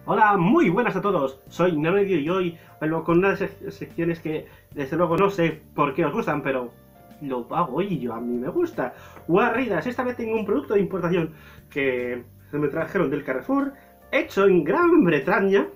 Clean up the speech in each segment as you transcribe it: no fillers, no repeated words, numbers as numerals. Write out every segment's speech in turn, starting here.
Hola, muy buenas a todos. Soy Nemedio y hoy vuelvo con unas secciones que desde luego no sé por qué os gustan, pero lo hago y a mí me gusta. Guarridas, esta vez tengo un producto de importación que se me trajeron del Carrefour, hecho en Gran Bretaña.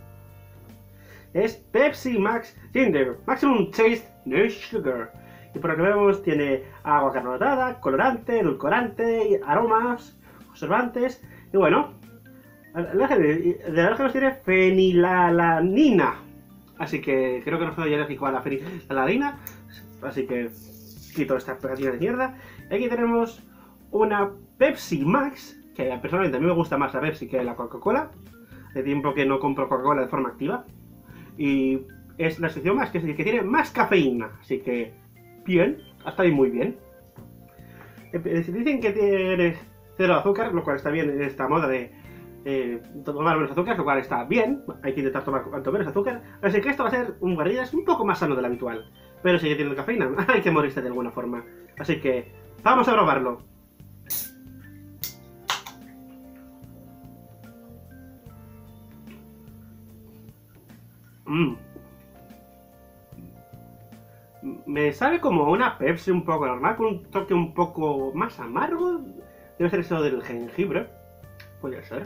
Es Pepsi Max Ginger, Maximum Taste, No Sugar. Y por lo que vemos tiene agua carbonatada, colorante, edulcorante, aromas, conservantes y bueno. De alérgenos tiene fenilalanina. Así que creo que no soy alérgico a la fenilalanina. Así que quito esta pegatina de mierda. Y aquí tenemos una Pepsi Max. Que personalmente a mí me gusta más la Pepsi que la Coca-Cola. De tiempo que no compro Coca-Cola de forma activa. Y es la sección más que tiene más cafeína. Así que bien, hasta ahí muy bien. Dicen que tiene cero azúcar, lo cual está bien en esta moda de tomar menos azúcar, lo cual está bien. Hay que intentar tomar cuanto menos azúcar. Así que esto va a ser un guardias un poco más sano del habitual. Pero sigue teniendo cafeína, hay que morirse de alguna forma. Así que vamos a probarlo. Me sabe como una Pepsi un poco normal, con un toque un poco más amargo. Debe ser eso del jengibre. Puede ser.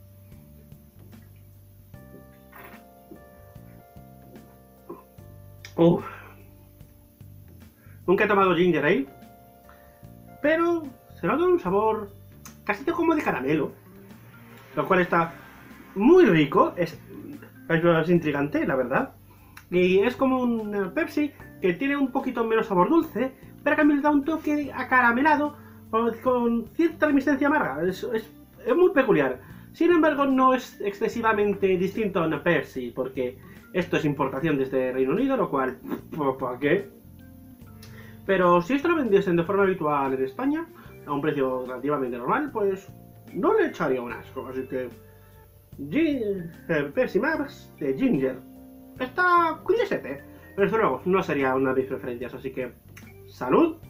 Uff. Nunca he tomado ginger ale, pero se nota un sabor casi como de caramelo, lo cual está muy rico, es intrigante, la verdad. Y es como un Pepsi que tiene un poquito menos sabor dulce, pero que también le da un toque acaramelado con cierta reminiscencia amarga. Es muy peculiar. Sin embargo, no es excesivamente distinto a una Pepsi, porque esto es importación desde Reino Unido, lo cual, ¿para qué? Pero si esto lo vendiesen de forma habitual en España, a un precio relativamente normal, pues no le echaría un asco. Así que Pepsi Max de Ginger está curiosete, pero desde luego no sería una de mis preferencias. Así que salud